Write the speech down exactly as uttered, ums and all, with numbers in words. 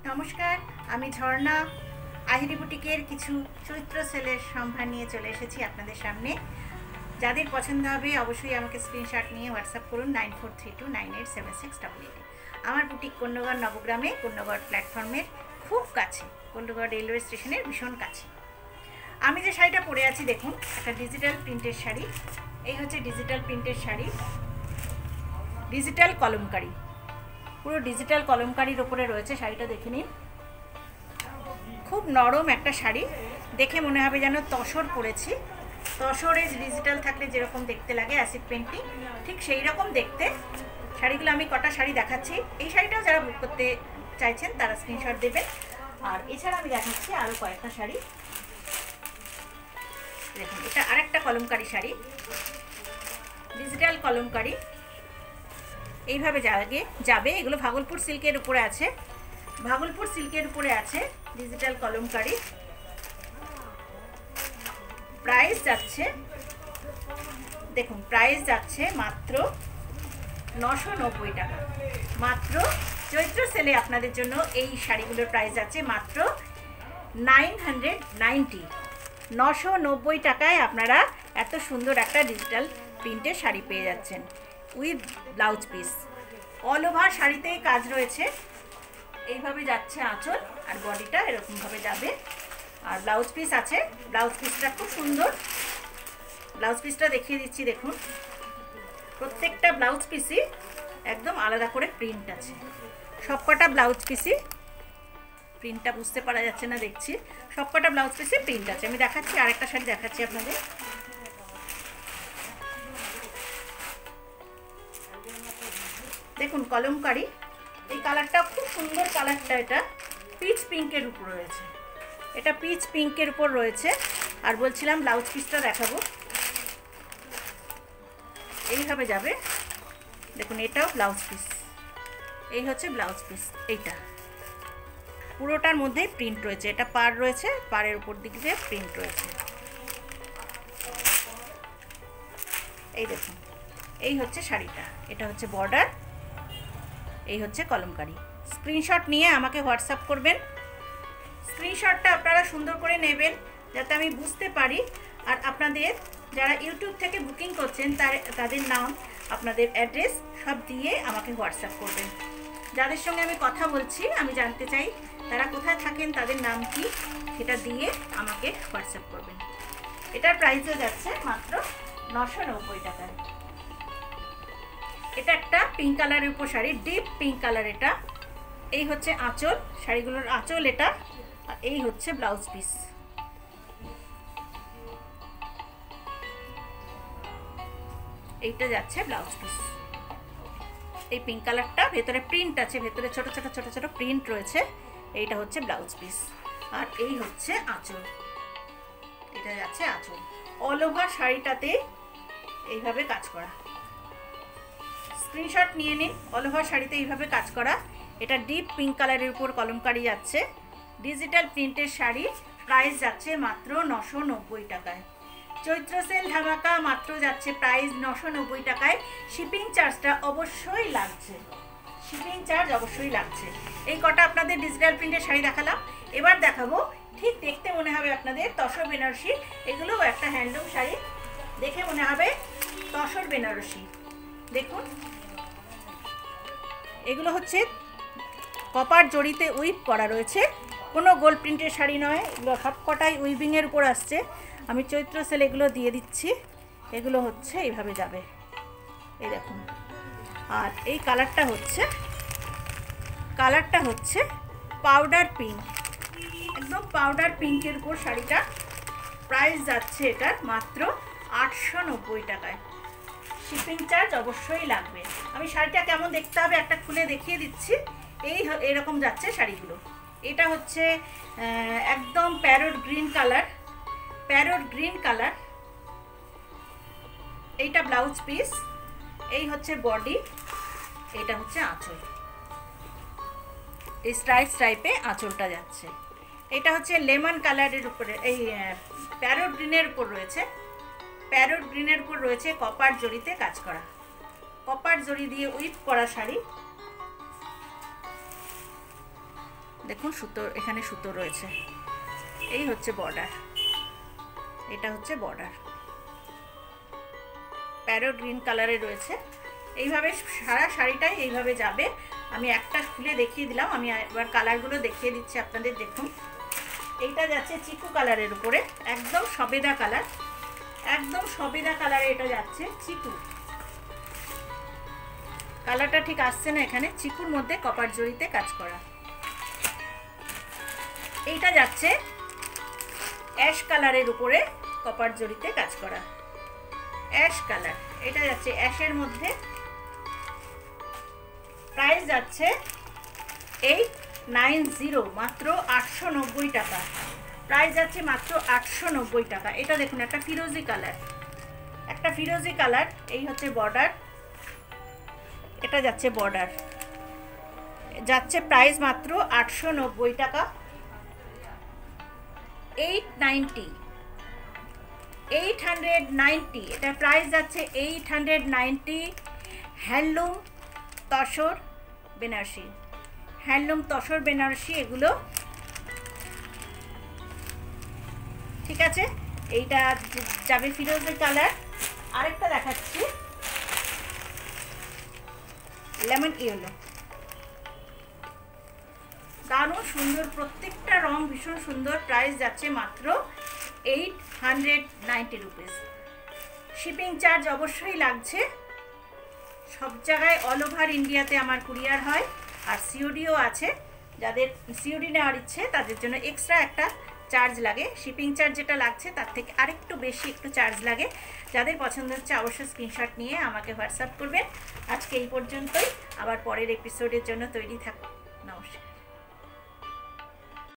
নমস্কার, আমি ঝর্ণা আহেরি বুটিকের কিছু চৈত্র সেলের সম্ভার নিয়ে চলে এসেছি আপনাদের সামনে। যাদের পছন্দ হবে অবশ্যই আমাকে স্ক্রিনশট নিয়ে হোয়াটসঅ্যাপ করুন nine four three two nine eight seven six double eight. আমার বুটিক কন্যাগড় নবগ্রামে, কন্যাগড় প্ল্যাটফর্মের খুব কাছে, কন্যাগড় রেলওয়ে স্টেশনের ভীষণ কাছে। আমি যে শাড়িটা পরে আছি দেখুন, একটা ডিজিটাল প্রিন্টের শাড়ি। এই হচ্ছে ডিজিটাল প্রিন্টের শাড়ি, ডিজিটাল কলমকারি, পুরো ডিজিটাল কলমকারির ওপরে রয়েছে শাড়িটা। দেখে নিন, খুব নরম একটা শাড়ি, দেখে মনে হবে যেন তসর পরেছি। তসরে ডিজিটাল থাকলে যেরকম দেখতে লাগে অ্যাসিড পেন্টিং, ঠিক সেই রকম দেখতে শাড়িগুলো। আমি কটা শাড়ি দেখাচ্ছি, এই শাড়িটাও যারা বুক করতে চাইছেন তারা স্ক্রিনশট দেবেন। আর এছাড়া আমি দেখাচ্ছি আরও কয়েকটা শাড়ি। দেখুন, এটা আরেকটা কলমকারি শাড়ি, ডিজিটাল কলমকারি, এইভাবে যাবে যাবে এগুলো ভাগলপুর সিল্কের উপরে আছে, ভাগলপুর সিল্কের উপরে আছে ডিজিটাল কলমকারি। প্রাইস যাচ্ছে, দেখুন প্রাইস যাচ্ছে মাত্র নশো নব্বই টাকা। মাত্র চৈত্র সেলে আপনাদের জন্য এই শাড়িগুলোর প্রাইস যাচ্ছে মাত্র নাইন হান্ড্রেড নাইনটি। নশো নব্বই টাকায় আপনারা এত সুন্দর একটা ডিজিটাল প্রিন্টের শাড়ি পেয়ে যাচ্ছেন with blouse piece. All over শাড়িতেই কাজ রয়েছে, এইভাবে যাচ্ছে আঁচল, আর বডিটা এরকমভাবে যাবে, আর ব্লাউজ পিস আছে। ব্লাউজ পিসটা খুব সুন্দর, ব্লাউজ পিসটা দেখিয়ে দিচ্ছি। দেখুন, প্রত্যেকটা ব্লাউজ পিসই একদম আলাদা করে প্রিন্ট আছে। সবকটা ব্লাউজ পিসই প্রিন্টটা বুঝতে পারা যাচ্ছে না দেখছি, সবকটা ব্লাউজ পিসে প্রিন্ট আছে। আমি দেখাচ্ছি, আরেকটা শাড়ি দেখাচ্ছি আপনাদের। দেখুন কলমকারি, এই কালারটা খুব সুন্দর কালারটা, এটা পিচ পিঙ্কের উপর রয়েছে, এটা পিচ পিঙ্কের উপর রয়েছে। আর বলছিলাম ব্লাউজ পিসটা দেখাবো, এইভাবে যাবে। দেখুন, এটাও ব্লাউজ পিস, এই হচ্ছে ব্লাউজ পিস। এইটা পুরোটার মধ্যেই প্রিন্ট রয়েছে, এটা পাড় রয়েছে, পাড়ের উপর দিক দিয়ে প্রিন্ট রয়েছে। এই দেখুন, এই হচ্ছে শাড়িটা, এটা হচ্ছে বর্ডার, এই হচ্ছে কলমকারি। স্ক্রিনশট নিয়ে আমাকে হোয়াটসঅ্যাপ করবেন। স্ক্রিনশটটা আপনারা সুন্দর করে নেবেন যাতে আমি বুঝতে পারি। আর আপনাদের যারা ইউটিউব থেকে বুকিং করছেন তার তাদের নাম, আপনাদের অ্যাড্রেস সব দিয়ে আমাকে হোয়াটসঅ্যাপ করবেন। যাদের সঙ্গে আমি কথা বলছি আমি জানতে চাই তারা কোথায় থাকেন, তাদের নাম কি, সেটা দিয়ে আমাকে হোয়াটসঅ্যাপ করবেন। এটার প্রাইসও যাচ্ছে মাত্র নশো নব্বই টাকায়। এটা একটা পিঙ্ক কালারের উপর শাড়ি, ডিপ পিঙ্ক কালার। এটা এই হচ্ছে আঁচল, শাড়িগুলোর আঁচল এটা, আর এই হচ্ছে ব্লাউজ পিস। এইটা যাচ্ছে ব্লাউজ পিস। এই পিঙ্ক কালারটা, ভেতরে প্রিন্ট আছে, ভেতরে ছোট ছোট ছোট ছোট প্রিন্ট রয়েছে। এইটা হচ্ছে ব্লাউজ পিস, আর এই হচ্ছে আঁচল, এটা যাচ্ছে আঁচল। অল ওভার শাড়িটাতে এইভাবে কাজ করা। স্ক্রিনশট নিয়ে নিন, অল ওভার শাড়িতে এইভাবে কাজ করা। এটা ডিপ পিঙ্ক কালারের উপর কলমকারি যাচ্ছে, ডিজিটাল প্রিন্টের শাড়ি। প্রাইস যাচ্ছে মাত্র নশো নব্বই টাকায়। চৈত্র সেল ধামাকা, মাত্র যাচ্ছে প্রাইস নশো নব্বই টাকায়। শিপিং চার্জটা অবশ্যই লাগছে, শিপিং চার্জ অবশ্যই লাগছে। এই কটা আপনাদের ডিজিটাল প্রিন্টের শাড়ি দেখালাম, এবার দেখাবো ঠিক দেখতে মনে হবে আপনাদের তসর বেনারসি। এগুলোও একটা হ্যান্ডলুম শাড়ি, দেখে মনে হবে তসর বেনারসি। দেখুন, এগুলো হচ্ছে কপার জড়িতে উইভ করা রয়েছে, কোনো গোল্ড প্রিন্টের শাড়ি নয়, এগুলো সব কটাই উইভিংয়ের উপর আসছে। আমি চৈত্র সেল এগুলো দিয়ে দিচ্ছি, এগুলো হচ্ছে এইভাবে যাবে, এই দেখুন। আর এই কালারটা হচ্ছে, কালারটা হচ্ছে পাউডার পিঙ্ক, একদম পাউডার পিঙ্কের উপর শাড়িটা। প্রাইস যাচ্ছে এটার মাত্র আটশো নব্বই টাকায়। শিপিং চার্জ অবশ্যই লাগবে। আমি শাড়িটা কেমন দেখতে হবে একটা খুলে দেখিয়ে দিচ্ছি। এই এরকম যাচ্ছে শাড়িগুলো। এটা হচ্ছে একদম parrot green colour, parrot green colour. এইটা ব্লাউজ পিস, এই হচ্ছে বডি, এটা হচ্ছে আঁচল। এই স্ট্রাইপ স্ট্রাইপে আঁচলটা যাচ্ছে। এটা হচ্ছে লেমন কালারের উপরে, এই প্যারট গ্রিনের উপর রয়েছে, প্যারট গ্রিনের উপর রয়েছে কপার জড়িতে কাজ করা, কপার জড়ি দিয়ে উইভ করা শাড়ি। দেখুন সুতো, এখানে সুতো রয়েছে। এই হচ্ছে বর্ডার, এটা হচ্ছে বর্ডার, প্যারো গ্রিন কালারে রয়েছে। এইভাবে সারা শাড়িটাই এইভাবে যাবে। আমি একটা খুলে দেখিয়ে দিলাম, আমি এবার কালারগুলো দেখিয়ে দিচ্ছি আপনাদের। দেখুন এইটা যাচ্ছে চিকু কালারের উপরে, একদম সবেদা কালার, একদম সবেদা কালারে এটা যাচ্ছে। চিকু কালারটা ঠিক আসছে না এখানে, চিকুর মধ্যে কপার জড়িতে কাজ করা। এইটা যাচ্ছে অ্যাশ কালারের উপরে কপার জড়িতে কাজ করা, অ্যাশ কালার। এটা যাচ্ছে অ্যাশের মধ্যে। প্রাইস যাচ্ছে এইট নাইন জিরো, মাত্র আটশো নব্বই টাকা। প্রাইস যাচ্ছে মাত্র আটশো নব্বই টাকা। এটা দেখুন একটা ফিরোজি কালার, একটা ফিরোজি কালার। এই হচ্ছে বর্ডার, এটা যাচ্ছে বর্ডার, যাচ্ছে প্রাইস মাত্র আটশো নব্বই টাকা। Eight ninety, eight hundred ninety, এটার প্রাইস যাচ্ছে eight hundred ninety. Handloom tussar Benarasi, handloom tussar Benarasi এগুলো, ঠিক আছে। এইটা যাবে ফিরোজি কালার। আরেকটা দেখাচ্ছি লেমন ইয়েলো, দারুণ সুন্দর, প্রত্যেকটা রং ভীষণ সুন্দর। প্রাইস যাচ্ছে মাত্র eight hundred ninety rupees. Shipping charge অবশ্যই লাগছে, সব জায়গায় অল ওভার ইন্ডিয়াতে আমার কুরিয়ার হয়, আর সিওডিও আছে। যাদের সিওডি নেওয়ার ইচ্ছে তাদের জন্য এক্সট্রা একটা চার্জ লাগে, শিপিং চার্জ যেটা লাগছে তার থেকে আরেকটু বেশি একটু চার্জ লাগে। যাদের পছন্দ হচ্ছে অবশ্যই স্ক্রিনশট নিয়ে আমাকে হোয়াটসঅ্যাপ করবেন। আজকে এই পর্যন্তই, আবার পরের এপিসোডের জন্য তৈরি থাকুন।